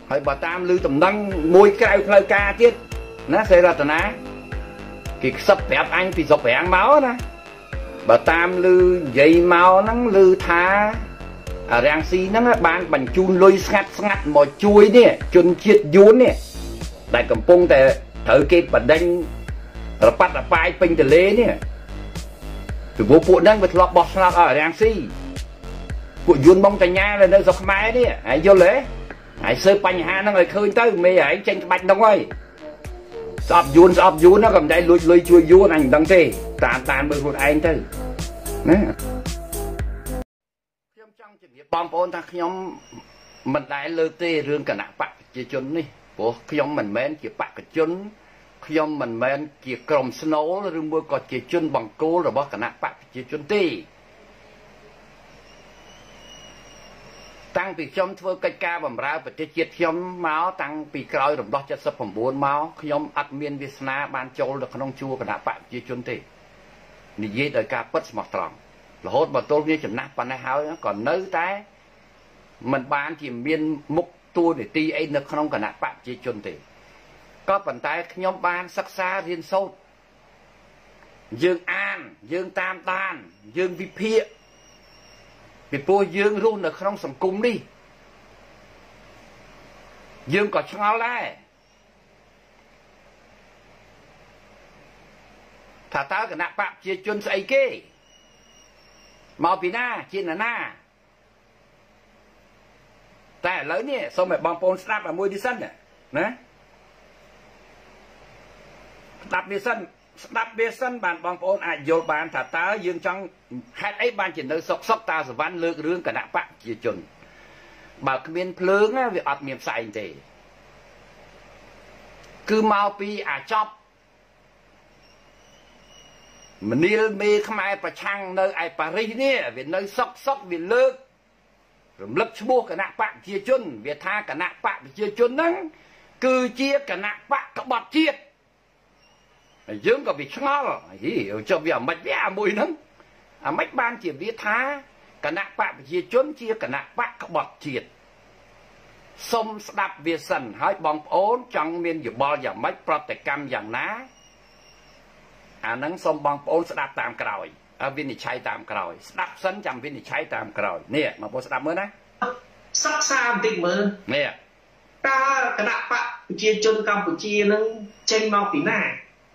ហើយបើតាមលឺតំណឹងមួយក្រៅផ្លូវការទៀតណាសេរតនាគេខ្សឹបប្រាប់អញពីស្រុកប្រាំងមកណាបើតាមលឺនិយាយមកហ្នឹងលឺថាអារាំងស៊ីហ្នឹងបានបញ្ជូនលុយស្ងាត់មកជួយនេះជនជាតិយួននេះដែលកំពុងតែត្រូវគេបដិញរប៉ាត់រប៉ាយពេញទលេនេះពីពួកហ្នឹងវាធ្លាប់បោះឆ្នោតឲ្យអារាំងស៊ីពួកយួនបងកញ្ញានៅស្រុកខ្មែរនេះហើយយល់ទេហើយសើបញ្ហាហ្នឹងឲ្យឃើញទៅមេឯងចេញក្បាច់ហ្នឹងហើយស្អប់យួនហ្នឹងក៏មិនដែរលួចលុយជួយយួនអញមិនដឹងទេតាមមើលខ្លួនឯងទៅណាខ្ញុំចង់ជម្រាបបងប្អូនថាខ្ញុំមិនដែលលើកទេរឿងគណៈបកប្រជាជននេះព្រោះខ្ញុំមិនមែនជាបកជនខ្ញុំមិនមែនជាក្រុមស្នូលឬមួយក៏ជាជនបង្គោលរបស់គណៈបកប្រជាជនទេតាំងពីខ្ញុំធ្វើកិច្ចការបម្រើប្រទេសជាតិខ្ញុំមកតាំងពីក្រោយរំដោះ79មកខ្ញុំអត់មានវាសនាបានចូលទៅក្នុងជួរគណៈបកប្រជាជនទេនិយាយដោយការពិតស្មោះត្រង់រហូតមកទល់វាចំណាស់ប៉ុណ្ណេះហើយក៏នៅតែមិនបានជាមានមុខតួនាទីអីនៅក្នុងគណៈបកប្រជាជនទេក៏ប៉ុន្តែខ្ញុំបានសិក្សារៀនសូត្រយើងអានយើងតាមដានយើងវិភាគពីព្រោះយើងរស់នៅក្នុងសង្គមនេះយើងក៏ឆ្ងល់ដែរថាតើគណៈបកប្រជាជនស្អីគេមកពីណាជាណាតែឥឡូវនេះសូមឲ្យបងប្អូនស្ដាប់ឲ្យមួយទីសិនណាស្ដាប់វាសិនបានបងប្អូនអាចយល់បានថាតើយើងចង់ហេតុអីបានជានៅសុកតាសវណ្ណលើករឿងគណៈបកប្រជាជនបើគ្មានភ្លើងវាអត់មានផ្សែងទេគឺមកពីអាចប់មនាលមេខ្មែរប្រឆាំងនៅឯប៉ារីសនេះវានៅសុកវាលើករំលឹកឈ្មោះគណៈបកប្រជាជនវាថាគណៈបកប្រជាជនហ្នឹងគឺជាគណៈបកក្បត់ជាតិយើងក៏វាឆ្ងល់ចុះវាអាម៉េចវាមួយហ្នឹងអាម៉េចបានជាវាថាគណៈបកប្រជាជនជាគណៈបកក្បត់ជាតិសុំស្ដាប់វាសិនហើយបងប្អូនចង់មានយោបល់យ៉ាងម៉េចប្រតិកម្មយ៉ាងណាអាហ្នឹងសូមបងប្អូនស្ដាប់តាមក្រោយវិនិច្ឆ័យតាមក្រោយស្ដាប់សិនចាំវិនិច្ឆ័យតាមក្រោយនេះបងប្អូនស្ដាប់មើលណាសិក្សាបន្តិចមើលនេះតើគណៈបកប្រជាជនកម្ពុជានឹងចេញមកពីណា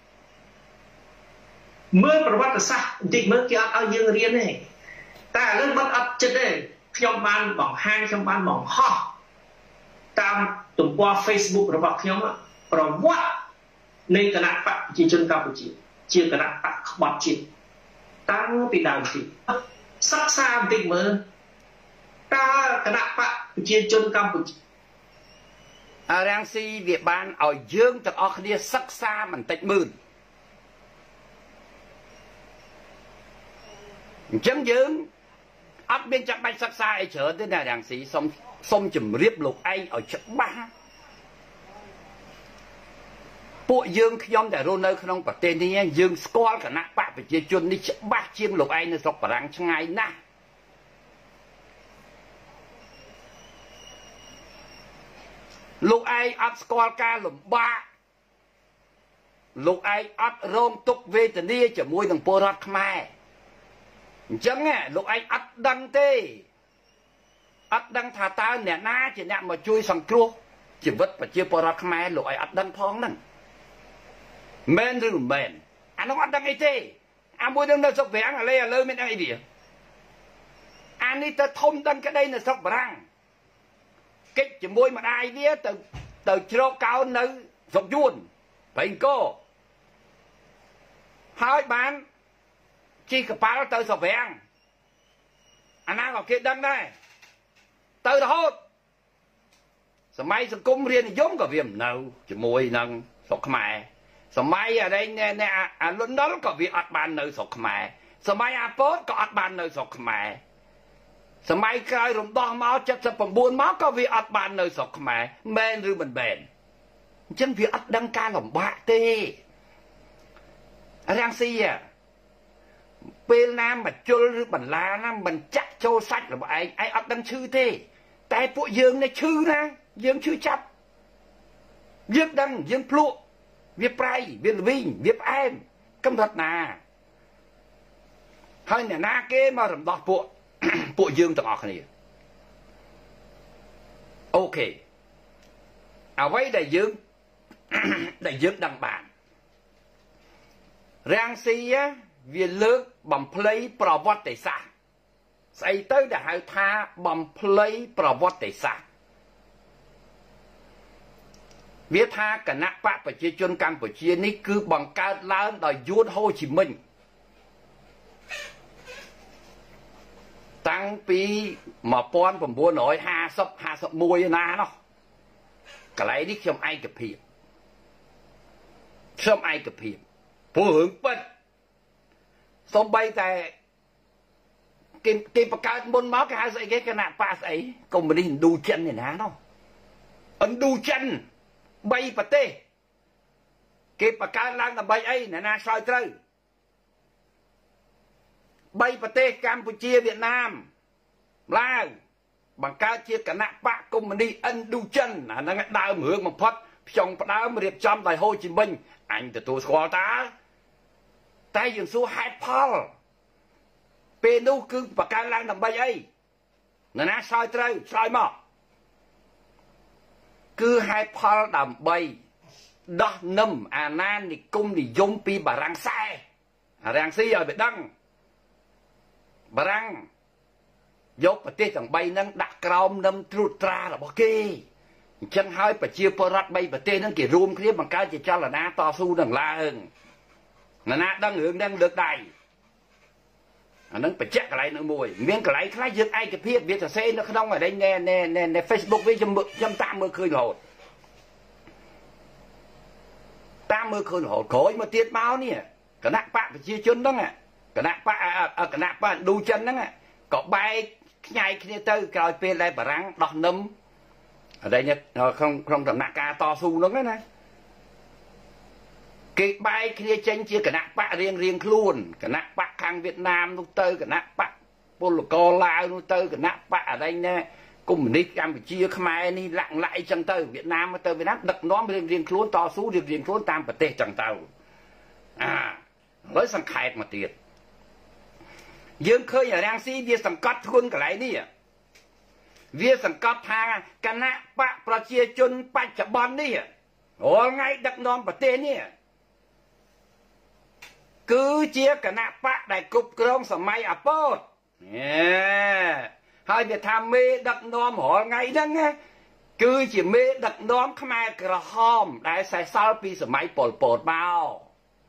មើលប្រវត្តិសាស្ត្របន្តិចមើលគេអត់ឲ្យយើងរៀនទេតែឥឡូវមិនអត់ចិត្តទេខ្ញុំបានបង្ហាញខ្ញុំបានបង្ហោះតាមទំព័រ Facebook របស់ខ្ញុំប្រវត្តិនៃគណៈបកប្រជាជនកម្ពុជាជាគណៈបកក្បត់ជាតិតាំងពីដើមទីសិក្សាបន្តិចមើលតើគណៈបកប្រជាជនកម្ពុជាអារាំងស៊ីវាបានឲ្យយើងទាំងអស់គ្នាសិក្សាបន្តិចមើលអញ្ចឹងយើងអត់មានចាំបាច់សិក្សាអីច្រើនទេណារាំងស៊ីសុំជម្រាបលោកឯងឲ្យច្បាស់ពួកយើងខ្ញុំដែលរស់នៅក្នុងប្រទេសនេះយើងស្គាល់គណៈបកប្រជាជននេះច្បាស់ជាងលោកឯងនៅស្រុកបារាំងឆ្ងាយណាស់លោកឯងអត់ស្គាល់ការលំបាកលោកឯងអត់រងទុក្ខវេទនាជាមួយនឹងពលរដ្ឋខ្មែរអញ្ចឹងលោកឯងអត់ដឹងទេអត់ដឹងថាតើអ្នកណាជាអ្នកមកជួយសង្គ្រោះជីវិតប្រជាពលរដ្ឋខ្មែរលោកឯងអត់ដឹងផងហ្នឹងមែនឬមិនមែនអានោះអត់ដឹងអីទេអាមួយនឹងនៅស្រុកប្រាំងឥឡូវមានដឹងអីវាអានេះទៅធំដឹងក្តីនៅស្រុកបារាំងកិច្ចជាមួយម្ដាយវាទៅជ្រកកោននៅស្រុកយួនប្រេងកោហើយបានជិះកប៉ាល់ទៅស្រុកប្រាំងអាណាក៏គេដឹងដែរទៅរហូតសម័យសង្គមរាជនិយមក៏វាមិននៅជាមួយនឹងស្រុកខ្មែរសម័យអាលន់នល់ក៏វាអត់បាននៅស្រុកខ្មែរសម័យអាពោតក៏អត់បាននៅស្រុកខ្មែរសម័យក្រោយរំដោះមក79មកក៏វាអត់បាននៅស្រុកខ្មែរមែនឬមិនមែនអញ្ចឹងវាអត់ដឹងការលំបាកទេរាំងស៊ីពេលណាមកជុលឬបន្លាណាមិនចាក់ចូលសាច់របស់ឯងអត់ដឹងឈឺទេតែពួកយើងនេះឈឺណា dương chưa chấp dương đăng dương plu việc prai việc vinh việc em cầm thật nà hơi nè na kê mà rầm đọt bộ dương từng ọt này ok à vậy đại dương đăng bản rang si á vì lướt bằng play pro vót để xa xây tới đã hai tha bằng play pro vót để xa viết tha cả nát bạc và chia chôn Campuchia ní cứ bằng cao lớn đòi vua Hồ Chí Minh tăng pi mà ponผมบัวน้อย50 มวยนะเนาะcái này đi không ai kịp hiệp không ai kịp hiệpผู้หึงเป็ดสมใบแต่กินประกาศบนม้าแค่ใส่ขนาดป้าใส่ก็ไม่ได้ดูจันเนี่ยนะเนาะอันดูจันใบปะเต้กินประกาศล้างแต่ใบไอ้เนี่ยนะซอยเตยใบปะเต้กัมพูชีเวียดนามลาวbằng cao chia cả nạ bạ công mình đi ân đu chân là nó đau hưởng một phát trong đau mà điệp trong tại Hồ Chí Minh anh từ tôi qua ta tay dừng số 2 Paul bên đâu cứ và cao lang làm bay ấy nó ná soi trâu soi mò cứ 2 Paul làm bay đó nâm à nan thì cung thì dùng pi bà răng sai à răng xí rồi bị đăng bà răng dốc và tê chẳng bay nâng đặt crom nâm trút ra là bỏ kê chân hơi và chia phơ rắt bay và tê nâng kì rùm khía bằng cái chỉ cho là ná to su đằng la hơn là ná đang hưởng đang được đầy nâng phải check cái này nữa mùi miếng cái này khai dựng ai cái phía biết là xe nó không ở đây nè Facebook với trăm 80 khơi hột 80 khơi hột khối mà tiết máu nè cái nạc bạc phải chia chân đó nè cái nạc bạc đu chân đó nè có bay nhai kia tới coi pe lại bà răng đọt nấm ở đây nhá không tầm nạc ca to su nó này cái bay kia tranh chia cả nạc bạc riêng luôn cả nạc bạc khang Việt Nam nó tới cả nạc bạc Poloco Lào nó tới cả nạc bạc ở đây nè cùng mình đi Campuchia Khmer đi lặng lại chẳng tới Việt Nam tới Việt Nam đập nó riêng luôn to su riêng luôn tam bờ tê chẳng tàu à với sang khai mà tiệt dương khơi ở đang si việc sẵn cắt thun cái này đi việc sẵn cắt thang cái nạ bạc pra chia chun bạch chập bòn đi ồ ngay đặt non bờ tên đi cứ chia cái nạ bạc đại cục krong sầm mai à pot hai việc tham mê đặt non họ ngay đó nghe cứ chỉ mê đặt non Khmer Krahom đại sai sao pi sầm mai Pol Pot bao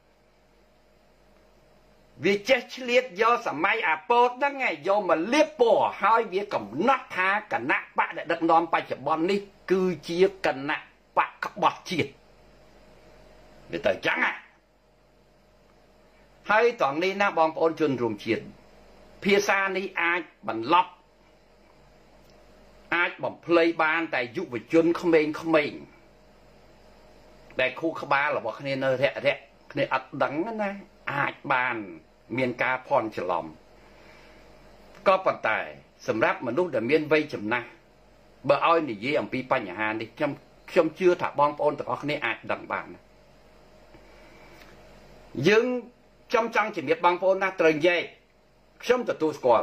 vì chết liệt do sầm mai à pot đó nghe do mà liếp bỏ hai việc cầm nát tha cả nạ bạc đại đặt non bạch chập bòn đi cứ chia cả nạ bạc các bọt chiết để tới trắng à hay toàn đi na bom ôn chun rùm chiết phía xa đi ai bằng lọc ai bằng play ban tại giúp với chun không mình đại khu khá ba là bỏ nên nơi rẹ nên ắt đắng này ai bàn miền ca phònฉลอมก็ปัจจัยสำหรับมนุษย์แต่เมียนไว้จำนะเบอร์อ้อยนี่ยี่อัมพีปัญหานี่ชมเชื่อถ้าบองปอนแต่ก็นี่อาจดังบานยึงชมจังจะมีบางปอนนะตรึงเย่ชมแต่ตัวสกอล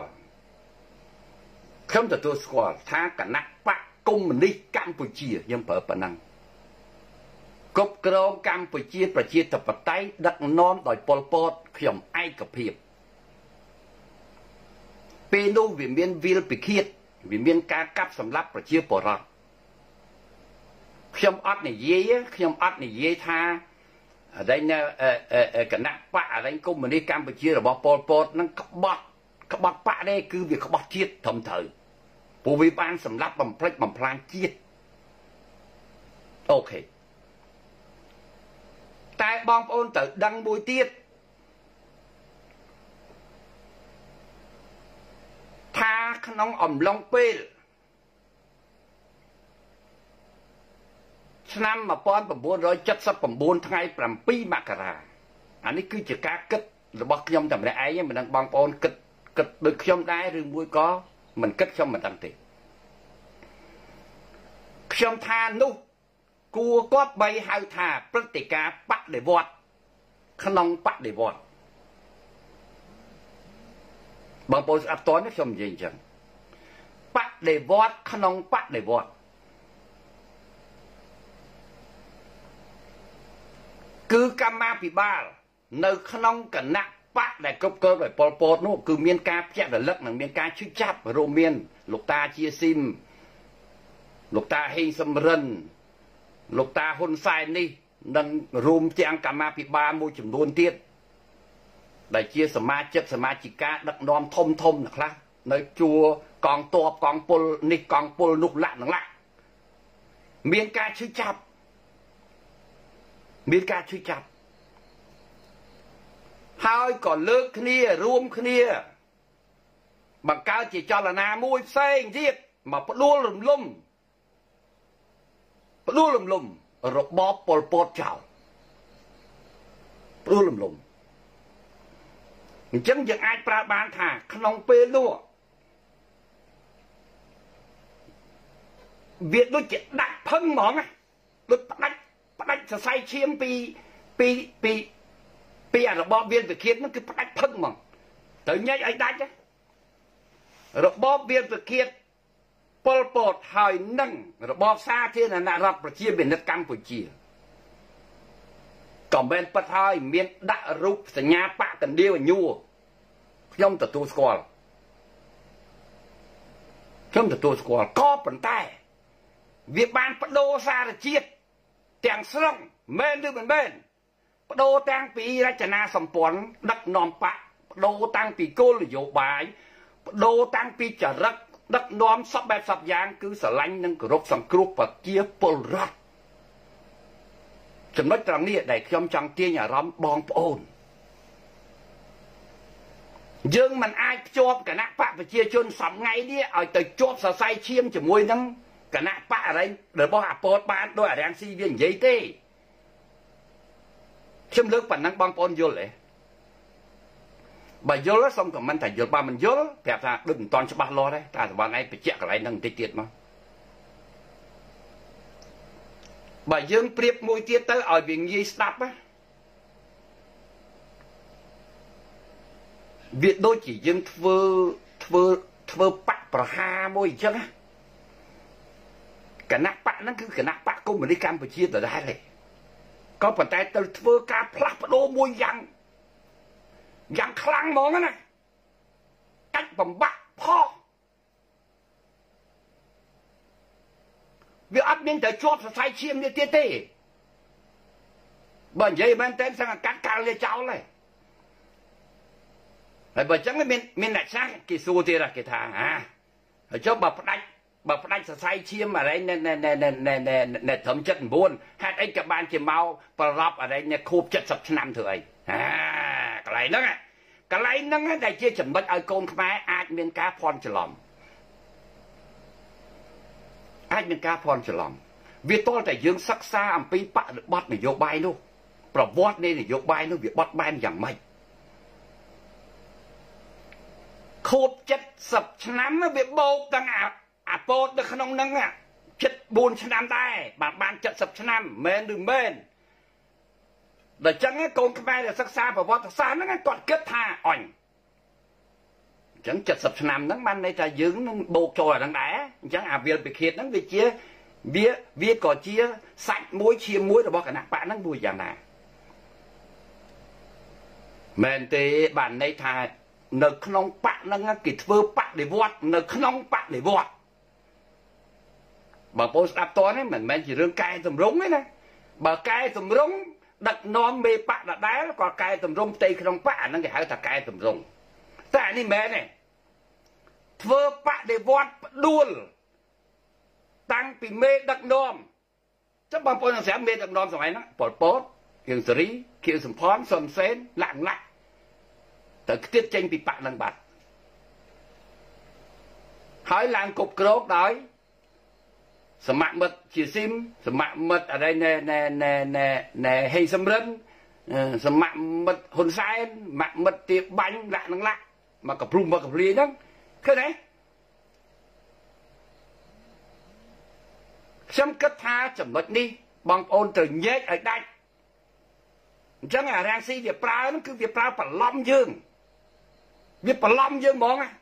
ถ้ากันนักปะกุ้มมันนี่กัมพูชียังเปิดปนังกบกรองกัมพูชีประเทศตะปะไตดักนอนโดยปอลปอดขย่มไอกระเพียบเปนูวิเมียนวิลปิคิดวิเมียนกากับสำรับประเทศปอร์ขย่มอัดในเย่ขย่มอัดในเย่ท่าอะไรเนี่ยกันนักปะอะไรกุ้มมันนี่กัมพูชีหรือบอกปอลปอดนั่งขบอดปะได้คือviệcขบอดเทียดทำเถอะผู้วิบานสำรับบำเพล็ดบำพลางเทียดโอเคแต่บองปอนtựดังบุยเทียดท่าขนมอ่อมลงเปลឆ្នាំ 1979 ថ្ងៃ 7 មករាអានេះគឺជាការគិតរបស់ខ្ញុំតែម្នាក់ឯងមិនដឹងបងប្អូនគិតដូចខ្ញុំដែរឬមួយក៏មិនគិតខ្ញុំមិនដឹងទេខខ្ញុំថានោះគួរគាត់បីហៅថាព្រឹត្តិការណ៍បដិវត្តក្នុងបដិវត្តបងប្អូនស្ដាប់តនេះខ្ញុំនិយាយអញ្ចឹងបដិវត្តក្នុងបដិវត្តគឺកម្មាភិបាលនៅក្នុងគណៈបកដែលគ្រប់គ្រងដោយប៉ុលពតនោះគឺមានការភ្ជាប់រលឹកនិងមានការឈឺចាប់រួមមានលោកតាជាស៊ីមលោកតាហេងសំរិនលោកតាហ៊ុនសែននេះនិងរួមទាំងកម្មាភិបាលមួយចំនួនទៀតដែលជាសមាជិកសមាជិកាដឹកនាំធំខ្លះនៅជួរកងទ័ពកងពលនេះកងពលនោះលាក់នឹងលាក់មានការឈឺចាប់ហើយក៏លើកគ្នារួមគ្នាបង្កើតជាចលនាមួយផ្សេងទៀតមកផ្ដួលរំលំរបបប៉ុលពតចោលផ្ដួលរំលំអញ្ចឹងយើងអាចប្រើបានថាក្នុងពេលនោះវាដូចជាដាក់ផឹងហ្មងដូចផ្ដាច់សរសៃឈាមពីរបបវាលពិឃាតហ្នឹងគឺផ្ដាច់ផឹងហ្មងត្រូវញែកឲ្យដាច់របបវាលពិឃាតប៉ុលពតហើយនឹងរបបសាធារណរដ្ឋប្រជាមានិតកម្ពុជាក៏មិនពិតហើយមានដាក់រូបសញ្ញាបកកណ្ដៀវញួរខ្ញុំទទួលស្គាល់ក៏ប៉ុន្តែវាបានបដូរសារជាតិទាំងស្រុងមែនឬមិនមែនបដូរតាំងពីរចនាសម្ព័ន្ធដឹកនាំបកបដូរតាំងពីគោលនយោបាយបដូរតាំងពីចរិតដឹកនាំសពបែបសពយ៉ាងគឺស្រឡាញ់និងគោរពសង្គ្រោះប្រជាពលរដ្ឋចំណុចត្រង់នេះដែលខ្ញុំចង់ទាញអារម្មណ៍បងប្អូនយើងមិនអាចភ្ជាប់គណៈបកប្រជាជនសប្ងៃនេះឲ្យទៅជាប់សរសៃឈាមជាមួយនឹងគណៈបកអរិញរបស់អាពតបានដោយអារាំងស៊ីវានិយាយទេខ្ញុំលើកប៉ុណ្ណឹងបងប្អូនយល់ទេបើយល់សូមខមមិនថាយល់បើមិនយល់ប្រាប់ថាដូចមិនតន់ច្បាស់លាស់ទេតែសម្រាប់ឯងបញ្ជាក់កន្លែងហ្នឹងបន្តិចទៀតមកបើយើងប្រៀបមួយទៀតទៅឲ្យវាងាយស្ដាប់ណាវាដូចជាយើងធ្វើបកប្រហារមួយអញ្ចឹងណាគណៈបកហ្នឹងគឺគណៈបកកុម្មុយនីសកម្ពុជាដដែលទេក៏ប៉ុន្តែទៅធ្វើការផ្លាស់ប្ដូរមួយយ៉ាងខ្លាំងហ្មងណាកាច់បំបាក់ផោះវាអត់មានតែជាប់សរសៃឈាមនេះទៀតទេបើនិយាយមែនតើសឹងកាត់កាល់វាចោលហើយបើចឹងមានអ្នកខ្លះគេសួរទៀតគេថាហើយចុះបើផ្ដាច់សរសៃឈាមអរិញនៅត្រឹម79ហេតុអីក៏បានជាមកប្រឡប់អរិញខួប70ឆ្នាំធ្វើអីកន្លែងហ្នឹងដែលជាចំណុចឲ្យកូនខ្មែរអាចមានការភ័ន្តច្រឡំវាតលតែយើងសិក្សាអំពីបរិបទនយោបាយនោះប្រវត្តិនៃនយោបាយនោះវាបត់បែនយ៉ាងម៉េចខួប70ឆ្នាំវាបោកទាំងអាពតនៅក្នុងហ្នឹង74ឆ្នាំដែរបាន70ឆ្នាំមែនឬមែនដល់ចឹងកូនខ្មែរដែលសិក្សាប្រវត្តិសាស្ត្រហ្នឹងគាត់គិតថាអញអញ្ចឹង70ឆ្នាំហ្នឹងបានន័យថាយើងនឹងបូកចូលអាហ្នឹងដែរអញ្ចឹងអាវិលពិឃាតហ្នឹងវាក៏ជាសាច់មួយឈាមមួយរបស់គណៈបកហ្នឹងមួយយ៉ាងណាមែនទេបានន័យថានៅក្នុងបកហ្នឹងគេធ្វើបដិវត្តនៅក្នុងបដិវត្តបើបងស្ដាប់តនេះមិនមែនជារឿងកែតម្រង់ទេណាបើកែតម្រង់ដឹកនាំមេបកដដែលក៏កែតម្រង់ផ្ទៃក្នុងបកអាហ្នឹងគេហៅថាកែតម្រង់តែអានេះមែនទេធ្វើបដិវត្តផ្ដួលតាំងពីមេដឹកនាំចាំបងប្អូនស្រាប់មេដឹកនាំសម័យហ្នឹងប៉ុលពតគៀងសេរីខៀវសំផនសុនសេនលាក់ទៅខ្ទាតចេញពីបកនឹងបាត់ហើយឡើងគ្រប់គ្រងដោយសមមិត្តជាស៊ីមសមមិត្តអីណែហេងសំរិនសមមិត្តហ៊ុនសែនមិត្តទាបាញ់លាក់មកកព្រុំមកកព្រាយហ្នឹងឃើញទេខ chấm cất tha chấm lệch đi bằng ôn từ nhét ở đây chẳng à rang si việc prao nó cứ việc prao phải lâm dương việc phải lâm dương món à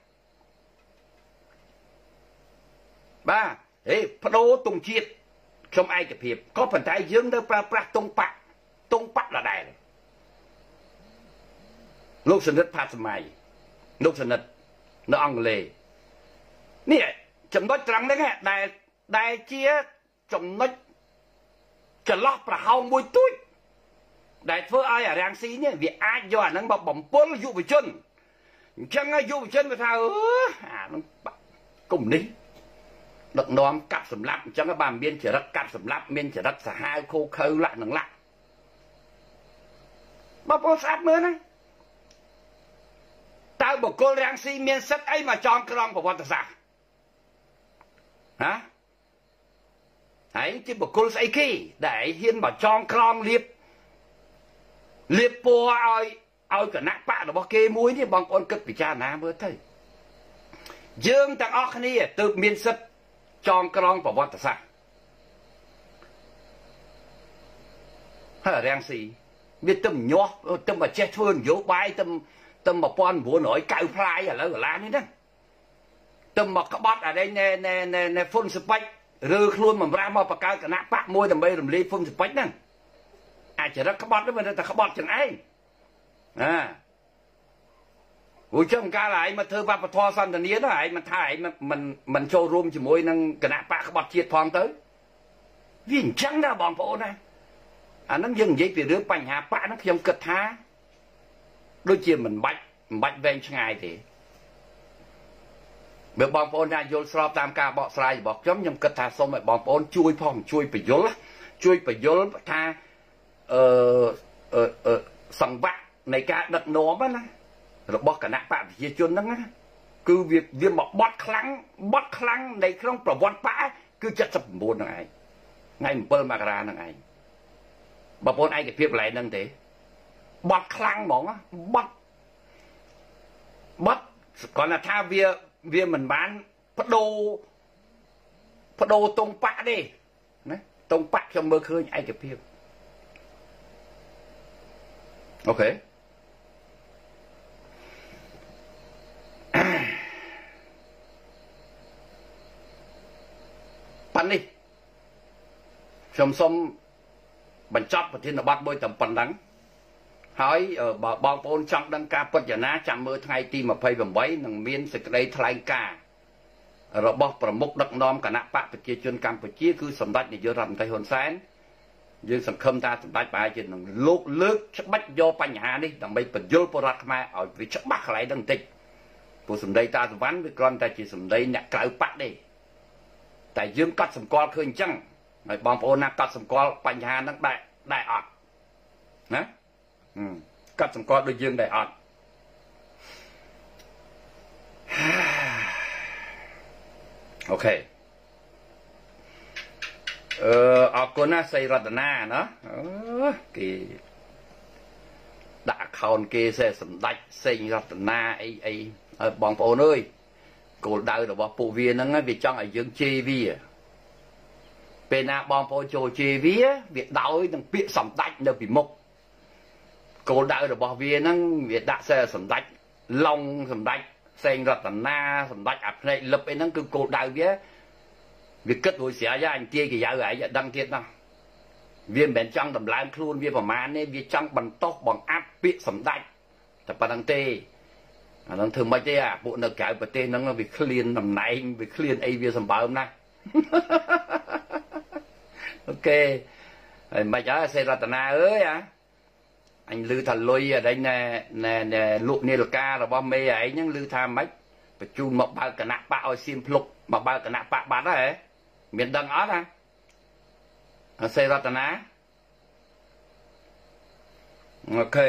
ba ê phát đô tung chiết trong ai kịp hiệp có phần thái dương đâu prao tung bạc là đại lúc sinh đất phát mày lúc sinh đất nó ăn lề nè chấm nói trắng đấy nghe đại chia chấm nói chả lót và hông môi túi đại phơ ai ở rang xí nhé vì ai do nó bọc bỏng bố nó dụ về chân chẳng ai dụ về chân mà sao nó cùng đi đợt nóm cặp sầm lạp chẳng cái bàn biên chỉ đất cặp sầm lạp biên chỉ đất xả hai khô khâu lại nắng lại mà bố sát nữa này tao bảo cô rang xí miên sắt ấy mà tròn cái rong của bọn ta sao hả ấy chứ bảo cô say kia để hiên bảo tròn con liệp po ai cả nát bạ nó bao kê muối thì bằng con cất bị cha ná mới thấy dương tặng óc này từ miền sắt tròn con của bọn ta sao hả rang xí biết tâm nhó tâm mà chết hơn dỗ bài tâm mà con bố nói cạo phai ở lá đấy đó tâm mà các bát ở đây nè phun spec rư luôn mà ra mà cao cả nát bạc môi tầm bây làm ly phun spec nè ai chỉ rất các bát đó mà ta các bát chẳng ai ủa chứ không ca lại mà thơ ba thoa xanh là nia đó ấy mà thay mình showroom chỉ môi năng cả nát bạc các bát chiết phong tới vì chẳng ra bọn phụ này nó dừng giấy về đứa bánh hạ bạc nó không cực tha đôi chia mình bạch ven ngày thì việc bong bồn ra vô sọp tam ca bọ sài bọ chấm nhầm cất thà xong rồi bong bồn chui phong chui phải vô tha sòng bạc này cả đợt nóm á rồi bọ cả nát bạc chia chôn đó á cứ việc mà bót khăng này không phải bót bã cứ chặt sập buồn này ngay một bơm ra này bong bồn ai cái việc lại nâng thế bót khăng mỏng á bót còn là tha việc mình bán phát đồ tông bạ đi tông bạ trong mơ khơi ai kịp hiệp ok bắn đi xong xong bắn chót và thiên là bắt bôi tầm bắn đắng hỏi ở bong bồn trong đăng ca bất giả ná chạm mơ thay tim mà phây vầm bấy nằng miên sực đây thay ca rồi bọcប្រមុខដឹកនាំគណៈបកប្រជាជនកម្ពុជាគឺសម្ដេចនាយករដ្ឋមន្ត្រីហ៊ុនសែនយើងសង្ឃឹមថាសម្ដេចប្រហែលជានឹងលោកលើកច្បាច់យកបញ្ហានេះដើម្បីបញ្យល់ពលរដ្ឋខ្មែរឲ្យវាច្បាស់កន្លែងហ្នឹងបន្តិចព្រោះសម្ដីតាសវណ្ណវាគ្រាន់តែជាសម្ដីអ្នកក្រៅបកទេតែយើងកត់សម្គាល់ឃើញអញ្ចឹងហើយបងប្អូនណាកត់សម្គាល់បញ្ហាហ្នឹងដែរអត់ណាកត់សម្គាល់ដូចយើងដែរអត់អូខេអរគុណណាសីរតនាណាគេដាក់ account គេសម្ដេចសេងរតនាអីឲ្យបងប្អូនអើយគោលដៅរបស់ពួកវាហ្នឹងវាចង់ឲ្យយើងជេរវាពេលណាបងប្អូនចូលជេរវាដោយនឹងពាក្យសម្ដេចនៅពីមុខគោលដៅរបស់វាហ្នឹងវាដាក់សម្ដេចឡុងសម្ដេចសេងរតនាសម្ដេចអាភ្នែកលឹបអីហ្នឹងគឺគោលដៅវាគិតរួចស្រាយអញទាយគេយកឲ្យដឹងទៀតណាវាមិនមែនចង់តម្លើងខ្លួនវាប្រមាណទេវាចង់បន្តបង្អាប់ពាក្យសម្ដេចតែប៉ុណ្្នឹងទេអាហ្នឹងធ្វើមិនទេអាពួកនៅក្រៅប្រទេសហ្នឹងវាឃ្លានតំណែងវាឃ្លានអីវាសម្បើមណាស់អូខេហើយមិនអើសេរតនាអើយអញឮថាលុយអីណែលក់នាឡិការបស់មេឯងហ្នឹងឮថាមិនបញ្ជូនមកបើកគណៈបកឲ្យសៀមភ្លុកមកបើកគណៈបកបាត់ហើយមានដឹងអត់ហ៎សេរតនាអូខេ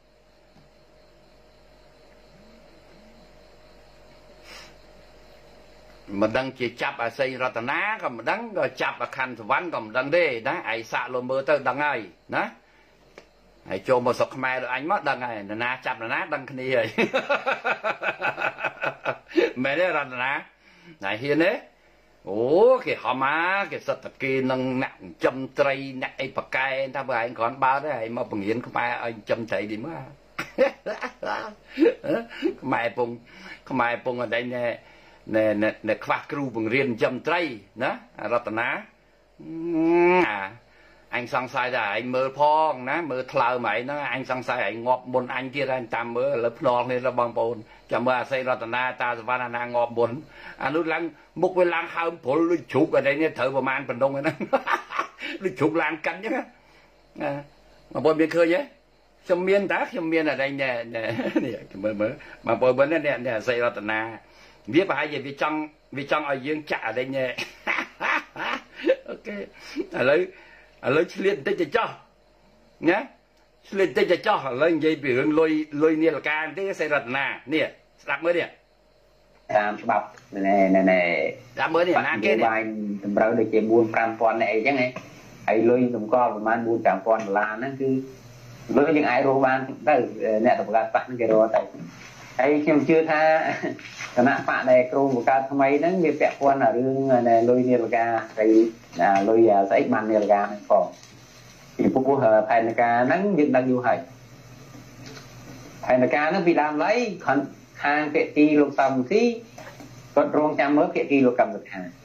មិនដឹងជាចាប់អាសេងរតនាក៏មិនដឹងក៏ចាប់អាខណ្ឌសវណ្ណក៏មិនដឹងទេណាឯសាក់លមើទៅដឹងហើយណាហើយចូលមកស្រុកខ្មែរដូចអញមកដឹងហើយនរណាចាប់នរណាដឹងគ្នាហើយមែនទេរតនាណៃហ៊ានទេ ủa cái họ má cái sật kia nâng nặng châm tray nặng ấy bạc cay ta vừa anh còn bao đấy mà bằng hiến không ai anh châm tray đi mà không ai bùng ở đây nè nè nè nè khoa kêu bằng riêng châm tray đó Ratana anh sang sai là anh mơ phong ná mơ thờ mày nó anh sang sai anh ngọt bồn anh kia ra anh tam mơ lớp non lên là bằng bồn chả mơ xây Ratana ta Savannah ngọt bồn anh lúc lăng một cái lăng hao phổ lui chụp ở đây nè thở vào màn phần đông này nè lui chụp lăng cắn chứ mà bồn biết khơi nhé trong miền tác trong miền ở đây nè nè mơ mà bồn bên này nè xây Ratana viết bài gì vì trong ở dương chả đây nè ok lấy liên tới cho nhé liên tới cho lên dây bị hướng lôi nia là can thế xây rật nè nè đạp mới đi bọc này đạp mới đi nè kia bài tầm rau để chơi buôn pram pon này chứ này ai lôi tụm con mà buôn pram pon là nó cứ lôi những ai rô ban tới nè tụm gạt bạn cái rô tại ai khi chưa tha cái nạn bạn này câu một ca tham ấy nó như vẹn quan ở đường này lôi nia là ca cái lôi sẽ bàn nia là ca này còn thì phụ hợp hay là ca nắng dựng đang du hành hay là ca nó bị làm lấy còn hàng vệ ti lục tầm thì còn rong trăm mới vệ ti lục cầm được hàng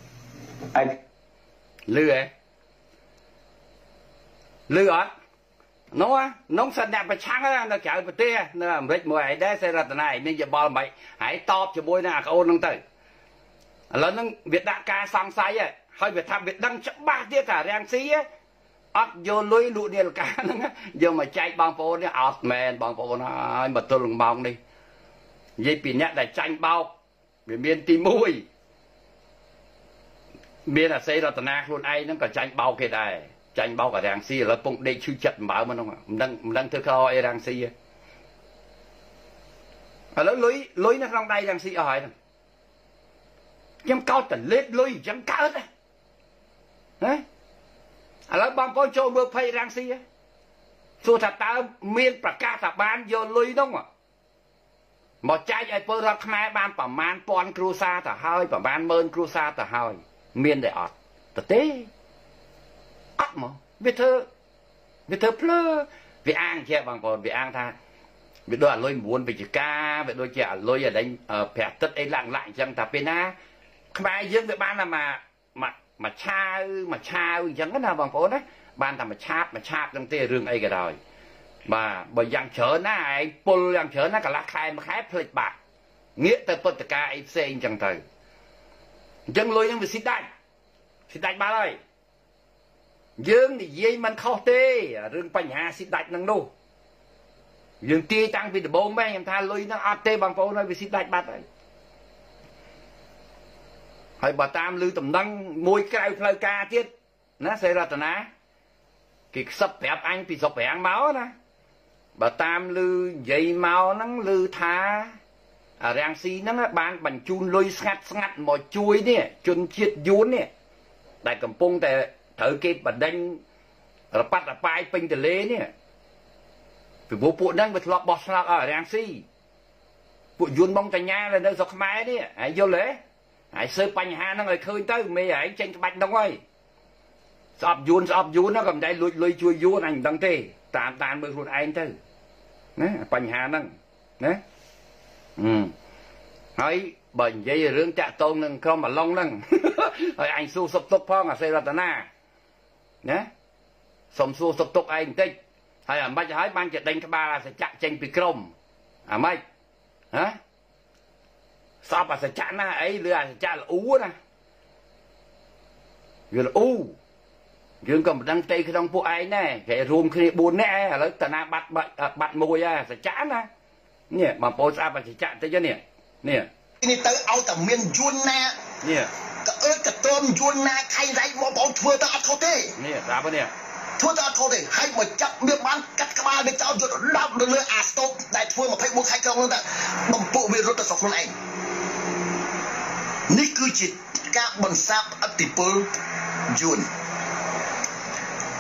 lừa nó sẽ đẹp và sáng á nó chạy vào tia nó biết mùi ấy đấy sẽ ra từ này nên giờ bao mày hãy top cho bôi nào ôn nông tử lớn nó việc đã ca sang say á hơi việc tham việc đăng chấp ba tia cả rang xí á ớt vô lưới lụa điên cả nó giờ mà chạy bằng phố nó ớt mền bằng phố nó mà tôi lùng bóng đi dây pin nhát là tranh bao vì miền tim mùi miền là xây ra từ na luôn ai nó còn tranh bao kia đây tranh bao cả rang xi là bụng đây chư chật mở mà không đang thưa khao ai rang xi à lối nó trong đây rang xi ở hỏi chấm cao tận lết lối chấm cao đấy đấy à là băng con trâu mưa phay rang xi xua thật ta miền bạc ca thật ban vô lối đúng không một trái ai bơ ra khai ban bảo man pon cruza thật hơi bảo ban mơn cruza thật hơi miền để ọt thật tế ắt mà biết thơ plơ vì ăn che bằng còn vì ăn tha vì đôi lôi muốn vì chỉ ca vì đôi trẻ lôi ở đây phẹt tất ấy lặng lại chẳng ta pena không ai dương với ban là mà cha chẳng cái nào bằng phố đấy ban thằng mà cháp trong tê rừng ấy cái rồi mà bởi dạng chở nó ai pol dạng chở nó cả lá khai mà khai phết bạc nghĩa tới tất cả ấy xe chẳng thời chẳng lôi những việc xịt đánh ba ơi dương thì dây mình khó tê rừng bánh hà xịt đạch năng đô dương tê tăng vì bố mẹ em tha lôi nó áp tê bằng phố nói vì xịt đạch bát ấy hỏi bà tam lưu tầm năng môi cái phơi ca tiết nó sẽ ra tận á cái sắp đẹp anh thì sắp đẹp máu nè bà tam lưu dây máu nắng lưu tha rang xi nó ban bánh chun lôi ngắt mò chuối nè chun chiết dún nè đại cầm pung tại thử cái bà đánh bắt là pai pin từ lê nè vì bố phụ đang bị lọt bọt ở rang xi phụ dún bông tại nhà là nơi dọc máy nè hãy vô lễ hãy sơ bánh hà nó người khơi tới mê hãy tranh cái bạch đông ơi sọp dún nó cầm đây lùi chui dún anh đăng tê tàn bơ luôn anh tới nè bánh hà nâng nè hỏi bệnh dây rương chạ tôn nâng không mà lông nâng hỏi anh su sụp tục phong à xây ra tà na nhé sống su sụp tục anh tích hay là mấy hỏi ban chợ đánh cái ba là sẽ chạ tranh bị crom à mấy hả sao bà sẽ chạ na ấy lừa sẽ chạ là ú nè vừa là u dương cầm đăng tây cái trong phụ anh này cái rùm khi buồn nè là tà na bắt môi à sẽ chạ nè nè mà bố sao bà sẽ chạ tới cho nè nè นี่เตอเอาแต่เมียนยวนนะเนี่ยก็กระต้มยวนนะใครไรมาบอกทัวร์ตาอัดเขาเต้เนี่ยตาปะเนี่ยทัวร์ตาอัดเขาเต้ให้มาจับเมียมันกัดกระบาลในเจ้าหยุดรับเรืออาสโตได้ทัวร์มาให้บุกใครกองนั่นแต่บ่มปุเวรุตสองคนเองนี่คือจิตการบังคับอติปลยวน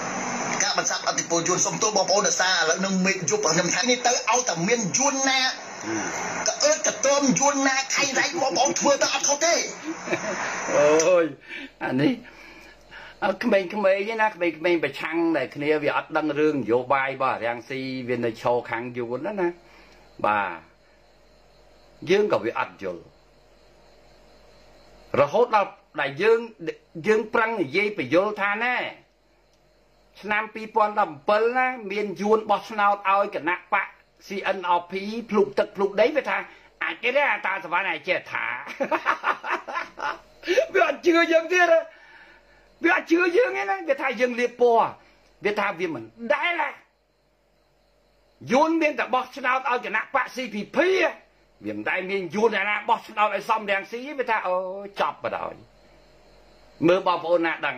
การบังคับอติปลยวนสมตัวบอกโอเดซ่าแล้วนึงเมียยุบของน้ำไทยนี่เตอเอาแต่เมียนยวนนะก็กระเติมยวนนาใครไรบอกเธอต้องเอาเขาเต้โอ้ยอันนี้ក្មេងៗណាក្មេងៗប្រឆាំងតែគ្នាវាអត់ដឹងរឿងនយោបាយបាទរាំងស៊ីវានៅឈរខាងយួនណាបាទយើងក៏វាអត់យល់រហូតដល់ដែលយើងប្រឹងនិយាយបញ្យល់ថាណែឆ្នាំ2017ណាមានយួនបោះឆ្នោតឲ្យគណៈបក CNRP ភ្លុកទឹកភ្លុកដីវាថាអាចទេអាតាសវណ្ណអាចចេះថាវាអត់ជឿយើងទៀតវាអត់ជឿយើងឯណាវាថាយើងលៀបពណ៌វាថាវាមិនដែលណាយួនមានតែបោះឆ្នោតឲ្យគណៈបក CPP វាមិនដែលមានយួនណាបោះឆ្នោតឲ្យសំរាំងស៊ីវាថាអូចប់បណ្ដោយមើលបងប្អូនណាដឹង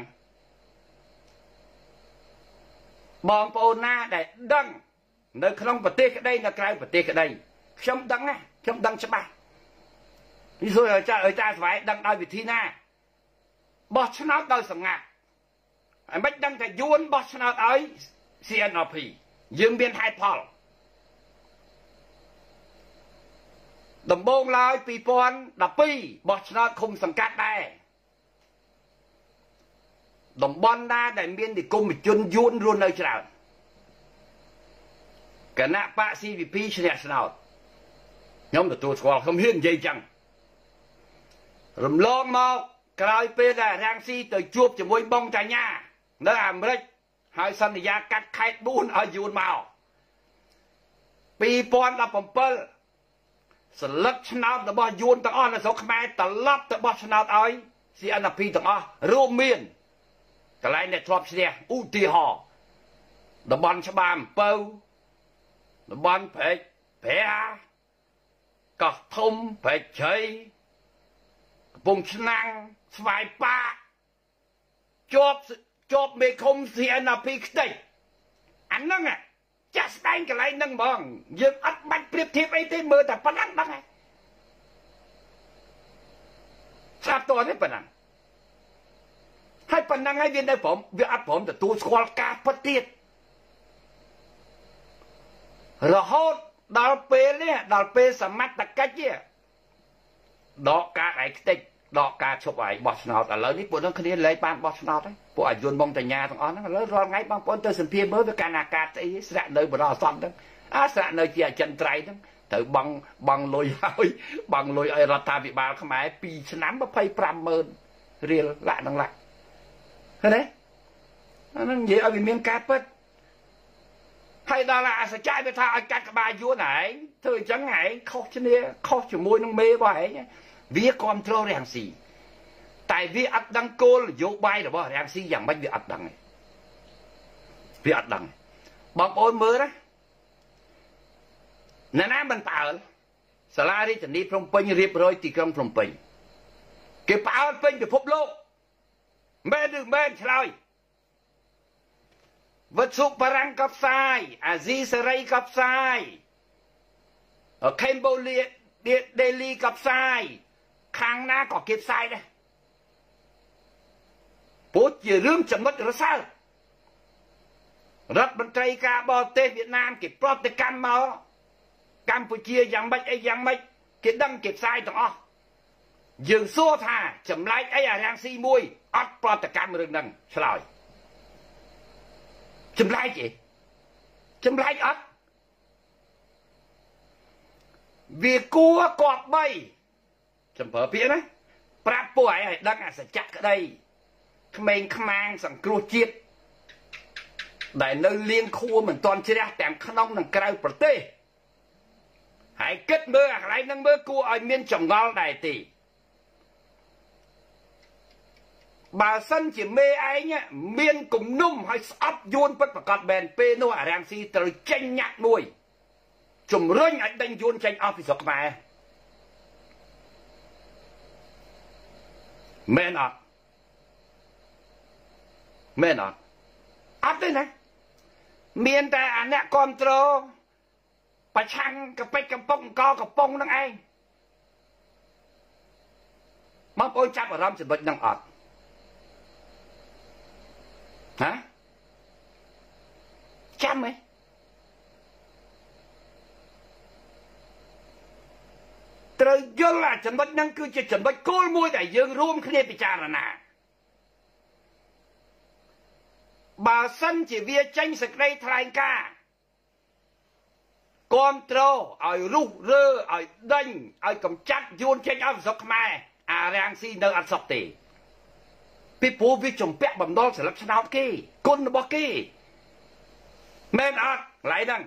បងប្អូនណាដែលដឹងនៅក្នុងប្រទេសក្តីនៅក្រៅប្រទេសក្តីខ្ញុំដឹងណាខ្ញុំដឹងច្បាស់នេះសួរឲ្យចាស្វ័យដឹងដោយវិធីណាបោះឆ្នោតដោយសម្ងាត់ហើយមិនដឹងថាយួនបោះឆ្នោតឲ្យ CNRP យើងមានហេតុផលដំបូងឡើយ2012បោះឆ្នោតឃុំសង្កាត់ដែរតំបន់ណាដែលមាននិគមជនយួនរស់នៅច្រើនគណៈបក CPP ឈ្នះឆ្នោតខ្ញុំទទួលស្គាល់ខ្ញុំហ៊ាននិយាយចឹងរំលងមកក្រោយពេលដែលរាំងស៊ីទៅជួបជាមួយបងតាញ៉ានៅអាមេរិកហើយសន្យាកាត់ខេត្ត4ឲ្យយួនមក2017សន្លឹកឆ្នោតរបស់យួនទាំងអស់នៅស្រុកខ្មែរត្រឡប់ទៅបោះឆ្នោតឲ្យ CNRP ទាំងអស់រួមមានកន្លែងដែលធ្លាប់ឈ្នះឧទាហរណ៍តំបន់ច្បារអំពៅតំបន់ព្រែកប្រាកោះធំព្រែកជ័យកំពង់ឆ្នាំងស្វាយប៉ាជាប់មេឃុំ CNRP ខ្ទេចអាហ្នឹងចាស់ស្ដែងកន្លែងហ្នឹងហ្មងយើងអត់បាច់ប្រៀបធៀបអីទេមើលតែប៉ុណ្ណឹងដឹងហើយស្រាប់តនេះប៉ុណ្ណឹងហើយប៉ុណ្ណឹងហើយវាអត់ព្រមទទួលស្គាល់ការពិតទៀតរហូតដល់ពេលនេះដល់ពេលសមត្ថកិច្ចដកការឯខ្ទេចដកការឈប់ឲ្យបោះឆ្នោតឥឡូវនេះពួកនឹងគ្នាលែងបានបោះឆ្នោតហើយពួកអាយុនបងតញ្ញាទាំងអស់ហ្នឹងឥឡូវរាល់ថ្ងៃបងប្អូនទៅសម្ភារមើលវាកាលណាការស្អីស្រាក់នៅបរោះអសន្នហ្នឹងស្រាក់នៅជាអចិន្ត្រៃយ៍ហ្នឹងត្រូវបង់លុយឲ្យបង់លុយឲ្យរដ្ឋាភិបាលខ្មែរ2ឆ្នាំ250000រៀលលាក់នឹងលាក់ឃើញទេអាហ្នឹងនិយាយឲ្យវាមានការពិតហើយដល់អាសច្ចៈវាថាឲ្យកាត់ក្បាលយួនឯងធ្វើអញ្ចឹងឯងខុសជាមួយនឹងមេរបស់ឯងវាគ្រប់គ្រងរាំងស៊ីតែវាអត់ដឹងគោលនយោបាយរបស់រាំងស៊ីយ៉ាងម៉េចវាអត់ដឹងទេវាអត់ដឹងបងប្អូនមើលណាណាមិនផ្អើលសាលារាជធានីភ្នំពេញរៀបរយទីក្រុងភ្នំពេញគេផ្អើលពេញពិភពលោកមែនឬមែនឆ្លើយវត្ថុបារាំងក៏ផ្សាយអាស៊ីសេរីក៏ផ្សាយខេមបូលីដេលីក៏ផ្សាយខាងណាក៏គេផ្សាយដែរពោលជារឿងចំណុចរសើបរដ្ឋមន្ត្រីការបរទេសវៀតណាមគេប្រតិកម្មមកកម្ពុជាយ៉ាងម៉េចអីយ៉ាងម៉េចគេដឹងគេផ្សាយទាំងអស់យើងសួរថាចម្លែកអីអារាំងស៊ីមួយអត់ប្រតិកម្មរឿងហ្នឹងឆ្លើយចម្លែកអីចម្លែកអត់វាគួរគប្បីចំប្រើពាក្យណាប្រាប់ពួកឯងឲ្យដឹងអាសច្ចៈក្តីក្មេងខ្មាងសង្គ្រោះជាតិដែលនៅលៀងខួរមិនទាន់ជ្រះទាំងក្នុងនិងក្រៅប្រទេសហើយគិតមើលអាកន្លែងហ្នឹងមើលគួរឲ្យមានចង្អល់ដែរទេបើសិនជាមេឯងមានគំនុំឲ្យស្អប់យួនពិតប្រកបបែនពេលនោះអារាំងស៊ីត្រូវចេញញ៉ាក់មួយជំរុញឲ្យដេញយួនចេញអស់ពីស្រុកខ្មែរមែនអត់អត់ទេណាមានតែអាអ្នកគ្រប់គ្រងប្រឆាំងកពេចកំប៉ុងកំប៉ុងនឹងឯងបងប្អូនចាប់អារម្មណ៍ចំណុចហ្នឹងអត់ហ៎ចាំហ៎ល់អាចំណុចហ្នឹងគឺជាចំណុចគោលមួយដែលយើងរួមគ្នាពិចារណាបើសិនជាវាចេញសេចក្តីថ្លែងការណ៍គាំទ្រឲ្យរុះរើឲ្យដេញឲ្យកម្ចាត់យួនចេញឲ្យស្រុកខ្មែរអារាំងស៊ីនៅអត់សុខទេពីព្រោះវាចំពាក់បំណុលស្លឹកឆ្នោតគេគុណរបស់គេមែនអត់កន្លែងហ្នឹង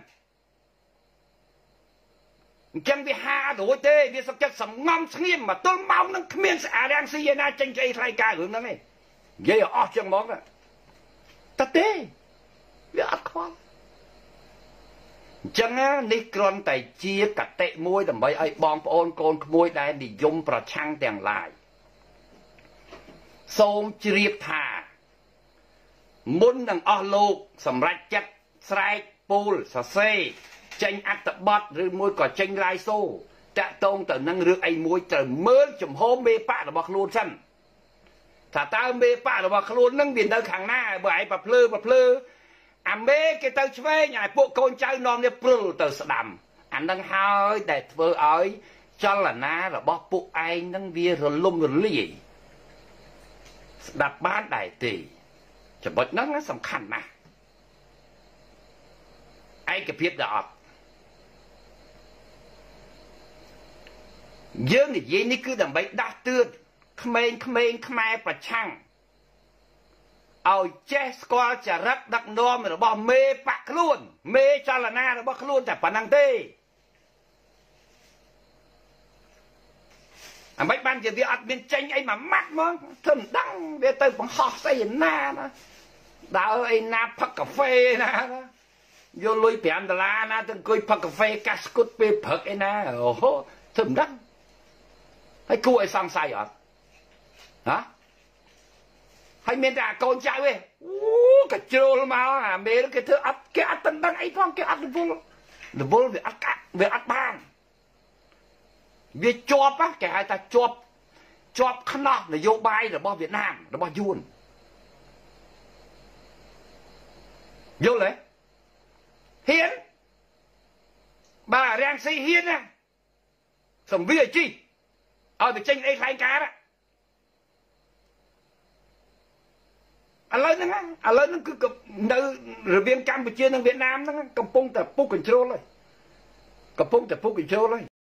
អញ្ចឹងវាហារួចទេវាសុខចិត្តសំងំស្ងៀមមកទល់ម៉ោងហ្នឹងគ្មានអារាំងស៊ីឯណាចេញស្អីថ្លៃការរឿងហ្នឹងទេនិយាយឲ្យអស់ចឹងមកតែទេវាអត់ខ្វល់អញ្ចឹងនេះគ្រាន់តែជាកតិមួយដើម្បីឲ្យបងប្អូនកូនក្មួយដែលនិយមប្រឆាំងទាំងឡាយសូមជ្រាបថាមុននឹងអស់លោកសម្រាប់ចិត្តស្រែកពូលសរសេរចេញអត្ថបទឬមួយក៏ចេញឡាយសូតាក់ទងទៅនឹងរឿងអីមួយត្រូវមើលចំហមេបករបស់ខ្លួនសិនថាតើមេបករបស់ខ្លួននឹងវានៅខាងណាបើឯងប្រភ្លឺអាមេគេទៅឆ្វេងឲ្យពួកកូនចៅនាំនេះព្រុលទៅស្ដាំអានឹងហើយដែលធ្វើឲ្យចលនារបស់ពួកឯងនឹងវារលំរលាយស្ដាប់បានដែរទេចំណុចហ្នឹងសំខាន់ណាស់ឯកភាពដល់អត់យើងនិយាយនេះគឺដើម្បីដាស់តឿនក្មេងៗខ្មែរប្រឆាំងឲ្យចេះស្គាល់ចរិតដឹកនាំរបស់មេបកខ្លួនមេចលនារបស់ខ្លួនតែប៉ុណ្្នឹងទេអាមិនបានជាវាអត់មានចេញអីមួយម៉ាត់ហ្មងធ្វើមិនដឹងវាទៅបង្ហោះស្អីណាណាដើរអីណាផឹកកាហ្វេណាយកលុយ$5ណាទៅអង្គុយផឹកកាហ្វេកាសស្គុតពេលព្រឹកអីណាអូហូធ្វើមិនដឹងហើយគួរឲ្យសង្ស័យអត់ហ៎ហើយមានតែអាកូនចៅឯងអូកជ្រុលមកអាមេគេធ្វើអត់គេអត់ដឹងអីផងគេអត់រវល់វាអត់បានវាជាប់គេហៅថាជាប់ខ្នោះនយោបាយរបស់វៀតណាមរបស់យួនយល់ទេហ៊ានបាទរាំងស៊ីហ៊ានណាសំវាជីឲ្យទៅចេញអីថ្លែងការណ៍ឥឡូវហ្នឹងគឺនៅរវាងកម្ពុជានិងវៀតណាមហ្នឹងកំពុងតែពុះកញ្ជ្រោលហើយ